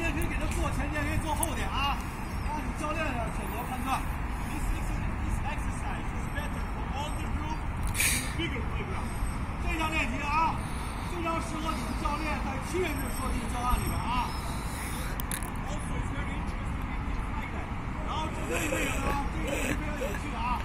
也可以给他做前点，也可以做后点啊，按你教练的选择判断。This exercise is better for older group in a bigger playground。这项练习啊，非常适合你的教练在7人制设计教案里边啊。Also, it's very interesting in like that。然后这个为什么呢？这个练习非常有趣啊。